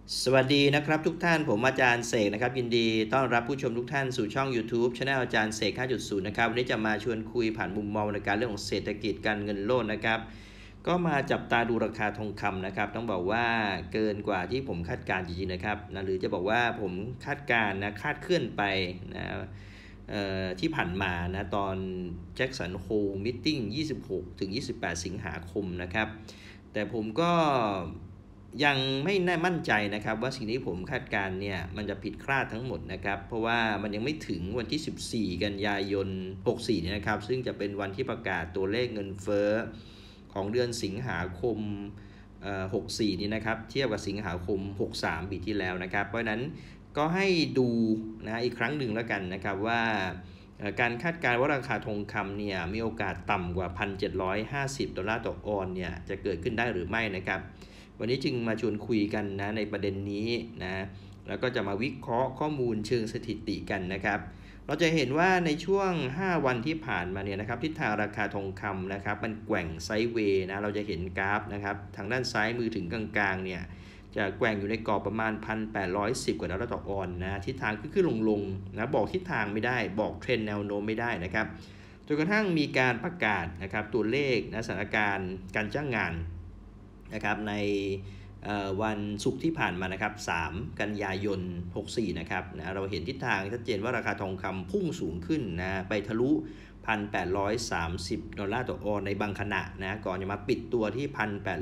สวัสดีนะครับทุกท่านผมอาจารย์เสกนะครับยินดีต้อนรับผู้ชมทุกท่านสู่ช่อง YouTube Channel อาจารย์เสก 5.0 นะครับวันนี้จะมาชวนคุยผ่านมุมมองในการเรื่องของเศรษฐกิจการเงินโลกนะครับก็มาจับตาดูราคาทองคำนะครับต้องบอกว่าเกินกว่าที่ผมคาดการณ์จริงๆนะครับนะหรือจะบอกว่าผมคาดการณ์นะคาดเคลื่อนไปนะที่ผ่านมานะตอนแจ็คสันโฮลมิทติ้ง26 ถึง 28 สิงหาคมนะครับแต่ผมก็ยังไม่แน่มั่นใจนะครับว่าสิ่งที่ผมคาดการณ์เนี่ยมันจะผิดคาดทั้งหมดนะครับเพราะว่ามันยังไม่ถึงวันที่ 14 กันยายน 64เนี่ยนะครับซึ่งจะเป็นวันที่ประกาศตัวเลขเงินเฟ้อของเดือนสิงหาคม64นี่นะครับเทียบกับสิงหาคม63ปีที่แล้วนะครับเพราะฉะนั้นก็ให้ดูนะอีกครั้งหนึ่งแล้วกันนะครับว่าการคาดการณ์ว่าราคาทองคำเนี่ยมีโอกาสต่ำกว่า $1,750 ต่อออนซ์เนี่ยจะเกิดขึ้นได้หรือไม่นะครับวันนี้จึงมาชวนคุยกันนะในประเด็นนี้นะแล้วก็จะมาวิเคราะห์ข้อมูลเชิงสถิติกันนะครับเราจะเห็นว่าในช่วง5วันที่ผ่านมาเนี่ยนะครับทิศทางราคาทองคำนะครับมันแกว่งไซด์เวย์นะเราจะเห็นกราฟนะครับทางด้านซ้ายมือถึงกลางๆเนี่ยจะแกว่งอยู่ในกรอบประมาณ $1,810 กว่าต่อออนซ์นะทิศทางขึ้นลงนะบอกทิศทางไม่ได้บอกเทรนด์แนวโน้มไม่ได้นะครับจนกระทั่งมีการประกาศนะครับตัวเลขนะสถานการณ์การจ้างงานนะครับในวันศุกร์ที่ผ่านมานะครับ3 กันยายน 64นะครับนะเราเห็นทิศทางชัดเจนว่าราคาทองคำพุ่งสูงขึ้นนะไปทะลุ $1,830 ต่อออนซ์ในบางขณะนะก่อนจะมาปิดตัวที่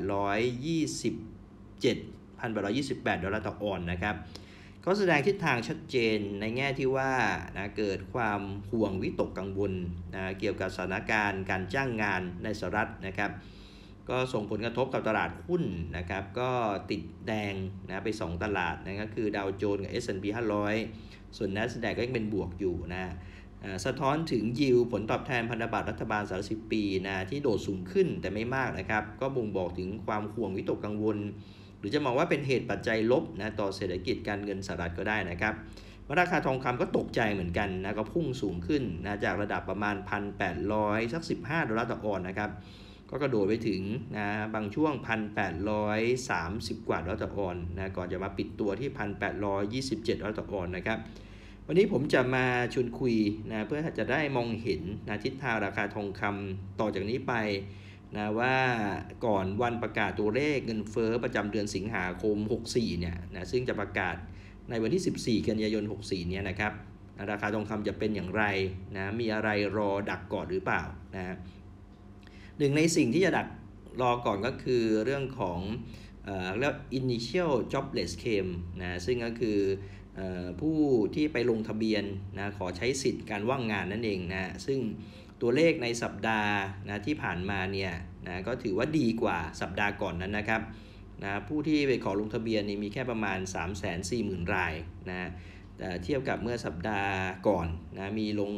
$1,828 ต่อออนซ์นะครับก็แสดงทิศทางชัดเจนในแง่ที่ว่านะเกิดความห่วงวิตกกังวลนะเกี่ยวกับสถานการณ์การจ้างงานในสหรัฐนะครับก็ส่งผลกระทบกับตลาดหุ้นนะครับก็ติดแดงนะไป2ตลาดนะก็คือดาวโจนส์กับ S&P 500ส่วน NASDAQ ก็ยังเป็นบวกอยู่นะสะท้อนถึงยิวผลตอบแทนพันธบัตรรัฐบาล30 ปีนะที่โดดสูงขึ้นแต่ไม่มากนะครับก็บ่งบอกถึงความห่วงวิตกกังวลหรือจะมองว่าเป็นเหตุปัจจัยลบนะต่อเศรษฐกิจการเงินสหรัฐก็ได้นะครับราคาทองคำก็ตกใจเหมือนกันนะก็พุ่งสูงขึ้นนะจากระดับประมาณ $1,800 สัก$15 ต่อออนซ์นะครับก็กระโดดไปถึงนะบางช่วง $1,830 กว่าต่อออนซ์นะก่อนจะมาปิดตัวที่ $1,827 ต่อออนซ์นะครับวันนี้ผมจะมาชวนคุยนะเพื่อจะได้มองเห็นนะทิศทางราคาทองคำต่อจากนี้ไปนะว่าก่อนวันประกาศตัวเลขเงินเฟ้อประจำเดือนสิงหาคม64เนี่ยนะซึ่งจะประกาศในวันที่ 14 กันยายน 64เนี่ยนะครับราคาทองคำจะเป็นอย่างไรนะมีอะไรรอดักก่อนหรือเปล่านะหนึ่งในสิ่งที่จะดักรอก่อนก็คือเรื่องของเรียก initial jobless claim นะซึ่งก็คือผู้ที่ไปลงทะเบียนนะขอใช้สิทธิ์การว่างงานนั่นเองนะซึ่งตัวเลขในสัปดาห์นะที่ผ่านมาเนี่ยนะก็ถือว่าดีกว่าสัปดาห์ก่อนนั้นนะครับนะผู้ที่ไปขอลงทะเบียนนี่มีแค่ประมาณ 340,000 รายนะเทียบกับเมื่อสัปดาห์ก่อนนะมีลง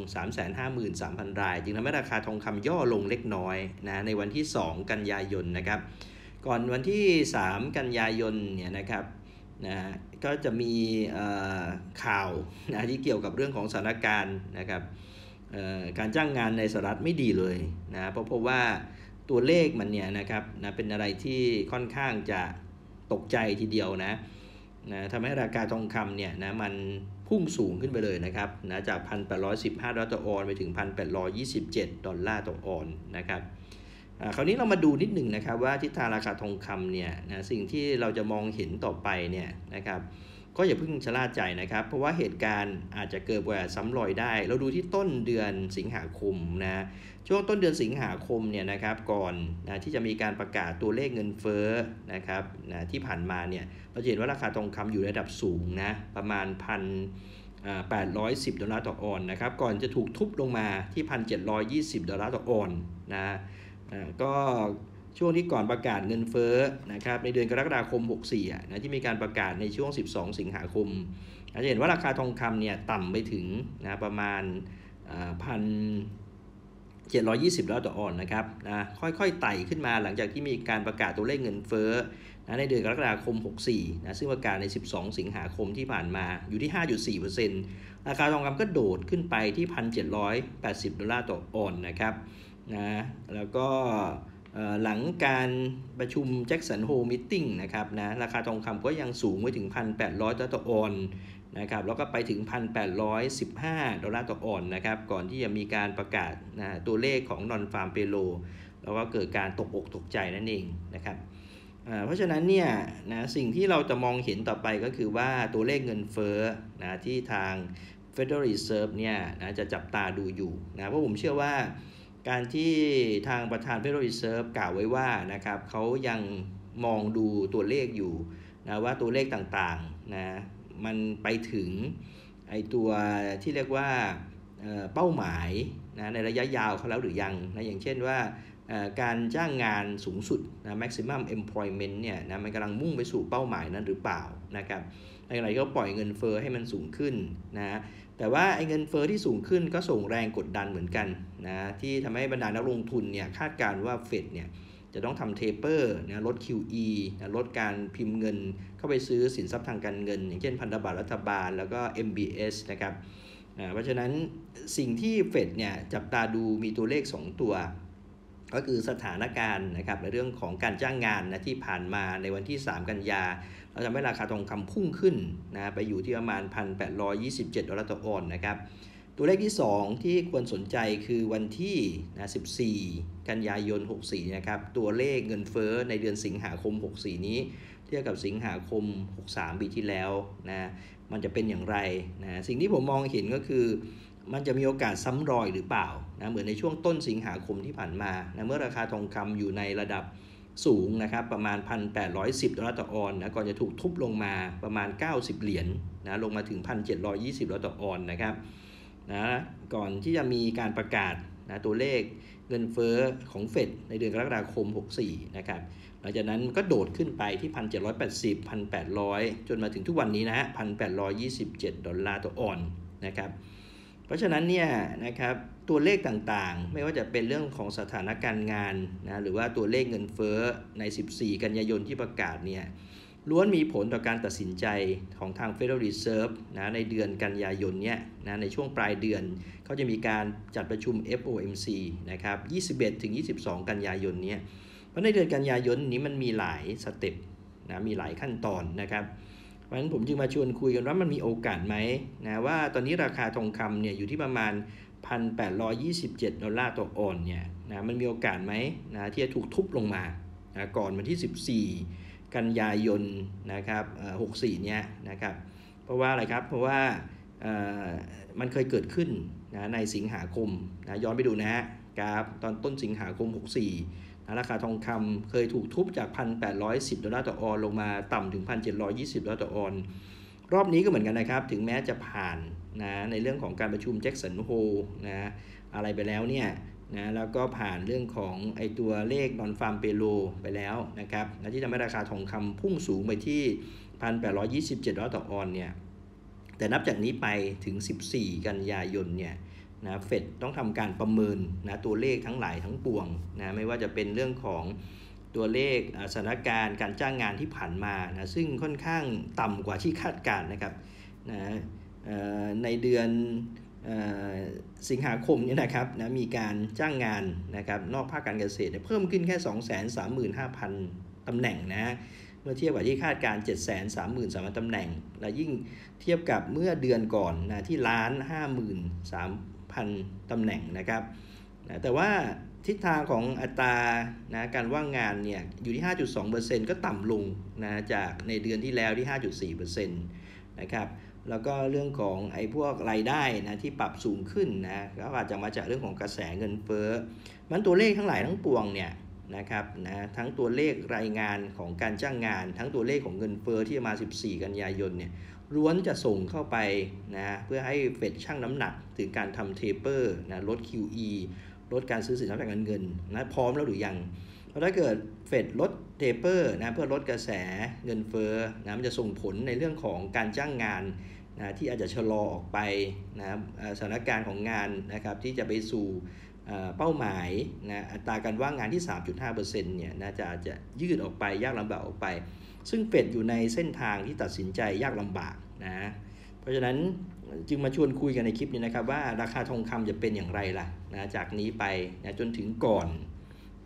353,000 รายจึงทำให้ราคาทองคำย่อลงเล็กน้อยนะในวันที่2 กันยายนนะครับก่อนวันที่3 กันยายนเนี่ยนะครับนะก็จะมีข่าวนะที่เกี่ยวกับเรื่องของสถานการณ์นะครับการจ้างงานในสหรัฐไม่ดีเลยนะเพราะว่าตัวเลขมันเนี่ยนะครับนะเป็นอะไรที่ค่อนข้างจะตกใจทีเดียวนะทำให้ราคาทองคำเนี่ยนะมันพุ่งสูงขึ้นไปเลยนะครับนะจาก $1,815 ต่อออนซ์ไปถึง $1,827 ต่อออนซ์นะครับคราวนี้เรามาดูนิดหนึ่งนะครับว่าทิศทางราคาทองคำเนี่ยนะสิ่งที่เราจะมองเห็นต่อไปเนี่ยนะครับก็อย่าเพิ่งชะล่าใจนะครับเพราะว่าเหตุการณ์อาจจะเกิดว่าซ้ำรอยได้เราดูที่ต้นเดือนสิงหาคมนะช่วงต้นเดือนสิงหาคมเนี่ยนะครับก่อนนะที่จะมีการประกาศตัวเลขเงินเฟ้อนะครับนะที่ผ่านมาเนี่ยเราเห็นว่าราคาทองคำอยู่ในระดับสูงนะประมาณ$810 ต่อออนซ์นะครับก่อนจะถูกทุบลงมาที่$1,720 ต่อออนซ์นะก็ช่วงที่ก่อนประกาศเงินเฟ้อนะครับในเดือนกรกฎาคม64นะที่มีการประกาศในช่วง12 สิงหาคมจะเห็นว่าราคาทองคำเนี่ยต่ำไปถึงนะประมาณ$1,720 ต่อออนซ์นะครับนะค่อยๆไต่ขึ้นมาหลังจากที่มีการประกาศตัวเลขเงินเฟ้อนะในเดือนกรกฎาคม64นะซึ่งประกาศใน12 สิงหาคมที่ผ่านมาอยู่ที่ 5.4% ราคาทองคำก็โดดขึ้นไปที่$1,780 ต่อออนซ์นะครับนะแล้วก็หลังการประชุมแจ็คสันโฮลมิทติ้งนะครับนะราคาทองคำก็ยังสูงไว้ถึง 1,800 ต่อออนซ์นะครับแล้วก็ไปถึง 1,815 ดอลลาร์ต่อออนซ์นะครับก่อนที่จะมีการประกาศนะตัวเลขของนอนฟาร์มเปโลแล้วก็เกิดการตกอกตกใจนั่นเองนะครับเพราะฉะนั้นเนี่ยนะสิ่งที่เราจะมองเห็นต่อไปก็คือว่าตัวเลขเงินเฟ้อนะที่ทาง Federal Reserve เนี่ยนะจะจับตาดูอยู่นะเพราะผมเชื่อว่าการที่ทางประธาน Federal Reserve กล่าวไว้ว่านะครับเขายังมองดูตัวเลขอยู่นะว่าตัวเลขต่างๆนะมันไปถึงไอตัวที่เรียกว่าเป้าหมายนะในระยะยาวเขาแล้วหรือยังนะอย่างเช่นว่าการจ้างงานสูงสุดนะ maximum employment เนี่ยนะมันกำลังมุ่งไปสู่เป้าหมายนั้นหรือเปล่านะครับอะไรก็ปล่อยเงินเฟ้อให้มันสูงขึ้นนะแต่ว่าไอ้เงินเฟ้อที่สูงขึ้นก็ส่งแรงกดดันเหมือนกันนะที่ทำให้บรรดานักลงทุนเนี่ยคาดการณ์ว่าเฟดเนี่ยจะต้องทำเทเปอร์นะลด QE นะลดการพิมพ์เงินเข้าไปซื้อสินทรัพย์ทางการเงินอย่างเช่นพันธบัตรรัฐบาลแล้วก็ MBS นะครับเพราะฉะนั้นสิ่งที่เฟดเนี่ยจับตาดูมีตัวเลข2ตัวก็คือสถานการณ์นะครับในเรื่องของการจ้างงานนะที่ผ่านมาในวันที่3กันยาเราทำให้ราคาทองคำพุ่งขึ้นนะไปอยู่ที่ประมาณ 1,827 ดอลลาร์ต่อออนซ์นะครับตัวเลขที่2ที่ควรสนใจคือวันที่14 กันยายน 64นะครับตัวเลขเงินเฟ้อในเดือนสิงหาคม 64นี้เทียบกับสิงหาคม 63ปีที่แล้วนะมันจะเป็นอย่างไรนะสิ่งที่ผมมองเห็นก็คือมันจะมีโอกาสซ้ำรอยหรือเปล่านะเหมือนในช่วงต้นสิงหาคมที่ผ่านมานะเมื่อราคาทองคำอยู่ในระดับสูงนะครับประมาณ 1,810 ดอลลาร์ต่อออนซ์นะก่อนจะถูกทุบลงมาประมาณ90เหรียญนะลงมาถึง 1,720 ดอลลาร์ต่อออนซ์นะครับนะก่อนที่จะมีการประกาศนะตัวเลขเงินเฟ้อของเฟดในเดือนกรกฎาคม 64นะครับหลังจากนั้นก็โดดขึ้นไปที่ 1,780 1,800 จนมาถึงทุกวันนี้นะฮะ 1,827 ดอลลาร์ต่อออนซ์นะครับเพราะฉะนั้นเนี่ยนะครับตัวเลขต่างๆไม่ว่าจะเป็นเรื่องของสถานการณ์งานนะหรือว่าตัวเลขเงินเฟ้อใน14กันยายนที่ประกาศเนี่ยล้วนมีผลต่อการตัดสินใจของทาง Federal Reserve นะในเดือนกันยายนเนี่ยนะในช่วงปลายเดือนเขาจะมีการจัดประชุม FOMC นะครับ21-22 กันยายนเนี่ยเพราะในเดือนกันยายนนี้มันมีหลายสเต็ปนะมีหลายขั้นตอนนะครับเพราะฉะนั้นผมจึงมาชวนคุยกันว่ามันมีโอกาสไหมนะว่าตอนนี้ราคาทองคำเนี่ยอยู่ที่ประมาณ 1,827 ดอลลาร์ต่อออนซ์เนี่ยนะมันมีโอกาสไหมนะที่จะถูกทุบลงมานะก่อนวันที่14กันยายนนะครับ64เนี่ยนะครับเพราะว่าอะไรครับเพราะว่ามันเคยเกิดขึ้นนะในสิงหาคมนะย้อนไปดูนะฮะกราฟตอนต้นสิงหาคม64นะราคาทองคำเคยถูกทุบจาก 1,810 ดอลลาร์ต่อออนซ์ลงมาต่ำถึง 1,720 ดอลลาร์ต่อออนซ์รอบนี้ก็เหมือนกันนะครับถึงแม้จะผ่านนะในเรื่องของการประชุมแจ็คสันโฮลนะอะไรไปแล้วเนี่ยนะแล้วก็ผ่านเรื่องของไอตัวเลขนอนฟาร์มเปโลไปแล้วนะครับนะที่ทำให้ราคาทองคำพุ่งสูงไปที่ 1,827 ดอลลาร์ต่อออนซ์เนี่ยแต่นับจากนี้ไปถึง14กันยายนเนี่ยนะเฟดต้องทำการประเมินนะตัวเลขทั้งหลายทั้งปวงนะไม่ว่าจะเป็นเรื่องของตัวเลขสถานการณ์การจ้างงานที่ผ่านมานะซึ่งค่อนข้างต่ำกว่าที่คาดการณ์นะครับนะในเดือนสิงหาคมเนี่ยนะครับนะมีการจ้างงานนะครับนอกภาคการเกษตรเพิ่มขึ้นแค่ 235,000 ตำแหน่งนะเมื่อเทียบกับที่คาดการ 733,000 ตำแหน่งและยิ่งเทียบกับเมื่อเดือนก่อนนะที่1,53,000 ตำแหน่งนะครับนะแต่ว่าทิศทางของอัตรานะการว่างงานเนี่ยอยู่ที่ 5.2% ก็ต่ำลงนะจากในเดือนที่แล้วที่ 5.4% นะครับแล้วก็เรื่องของไอ้พวกรายได้นะที่ปรับสูงขึ้นนะก็อาจจะมาจากเรื่องของกระแสเงินเฟ้อมันตัวเลขทั้งหลายทั้งปวงเนี่ยนะครับนะทั้งตัวเลขรายงานของการจ้างงานทั้งตัวเลขของเงินเฟ้อที่มา14กันยายนเนี่ยล้วนจะส่งเข้าไปนะเพื่อให้เฟดชั่งน้ำหนักถึงการทำเทเปอร์นะลด QE ลดการซื้อสินทรัพย์ทางการเงินนะพร้อมแล้วหรือยังเพราะถ้าเกิดเฟดลดเทเปอร์นะเพื่อลดกระแสเงินเฟ้อนะมันจะส่งผลในเรื่องของการจ้างงานนะที่อาจจะชะลอออกไปนะสถานการณ์ของงานนะครับที่จะไปสู่เป้าหมายนะอัตราการว่างงานที่ 3.5% เนี่ยนะจะยืดออกไปยากลำบากออกไปซึ่งเฟดอยู่ในเส้นทางที่ตัดสินใจยากลำบากนะเพราะฉะนั้นจึงมาชวนคุยกันในคลิปนี้นะครับว่าราคาทองคำจะเป็นอย่างไรล่ะนะจากนี้ไปนะจนถึงก่อน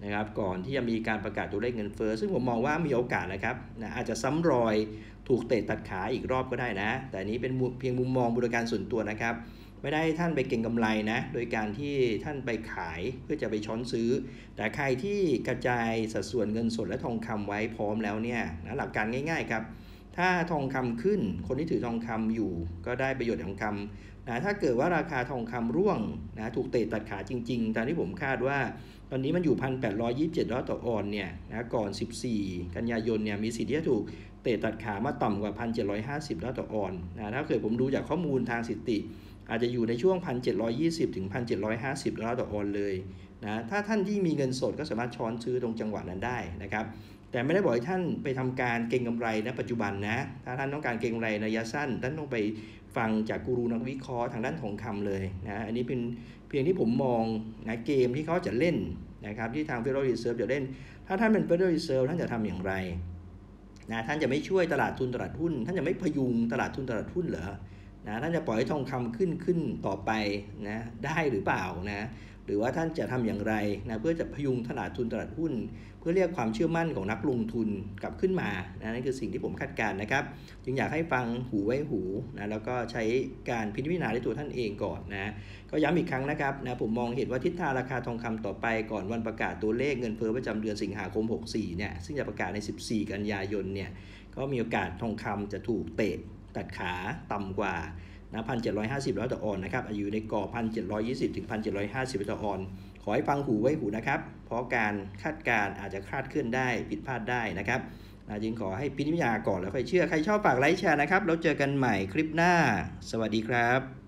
นะครับก่อนที่จะมีการประกาศตัวเลขเงินเฟ้อซึ่งผมมองว่ามีโอกาสนะครับอาจจะซ้ำรอยถูกเตะตัดขาอีกรอบก็ได้นะแต่นี้เป็นเพียงมุมมองบริการส่วนตัวนะครับไม่ได้ท่านไปเก็งกำไรนะโดยการที่ท่านไปขายเพื่อจะไปช้อนซื้อแต่ใครที่กระจายสัดส่วนเงินสดและทองคำไว้พร้อมแล้วเนี่ยหลักการง่ายๆครับถ้าทองคำขึ้นคนที่ถือทองคำอยู่ก็ได้ประโยชน์ทองคำถ้าเกิดว่าราคาทองคำร่วงถูกเตะตัดขาจริงๆตามที่ผมคาดว่าตอนนี้มันอยู่ $1,827 ต่อออนเนี่ยก่อน14กันยายนเนี่ยมีสิทธิ์ที่จะถูกเตะตัดขามาต่ำกว่า $1,750 ต่อออนถ้าเกิดผมดูจากข้อมูลทางสถิติอาจจะอยู่ในช่วง $1,720 ถึง $1,750 ต่อออนเลยถ้าท่านที่มีเงินสดก็สามารถช้อนซื้อตรงจังหวะนั้นได้นะครับแต่ไม่ได้บอกให้ท่านไปทำการเก็งกำไรณปัจจุบันนะถ้าท่านต้องการเก็งกำไรระยะสั้นท่านต้องไปฟังจากกูรูนักวิเคราะห์ทางด้านทองคำเลยอันนี้เป็นเพียงที่ผมมองเกมที่เขาจะเล่นนะครับที่ทาง Federal Reserve จะเล่นถ้าท่านเป็น Federal Reserve ท่านจะทำอย่างไรท่านจะไม่ช่วยตลาดทุนตลาดหุ้นท่านจะไม่พยุงตลาดทุนตลาดหุ้นเหรอท่านจะปล่อยให้ทองคำขึ้นต่อไปได้หรือเปล่าหรือว่าท่านจะทำอย่างไรเพื่อจะพยุงตลาดทุนตลาดหุ้นเพื่อเรียกความเชื่อมั่นของนักลงทุนกลับขึ้นมานั่นคือสิ่งที่ผมคาดการณ์นะครับจึงอยากให้ฟังหูไว้หูแล้วก็ใช้การพิจารณาด้วยตัวท่านเองก่อนก็ย้ำอีกครั้งนะครับผมมองเห็นว่าทิศทางราคาทองคำต่อไปก่อนวันประกาศตัวเลขเงินเฟ้อประจำเดือนสิงหาคม 64เนี่ยซึ่งจะประกาศใน 14 กันยายนเนี่ยก็มีโอกาสทองคำจะถูกเตะตัดขาต่ำกว่า1,750 ต่อออนนะครับอยู่ในกรอบ 1,720 ถึง 1,750 ต่อออนขอให้ฟังหูไว้หูนะครับเพราะการคาดการณ์อาจจะคลาดเคลื่อนได้ผิดพลาดได้นะครับจึงขอให้พิจารณาก่อนแล้วค่อยเชื่อใครชอบฝากไลค์แชร์นะครับแล้วเจอกันใหม่คลิปหน้าสวัสดีครับ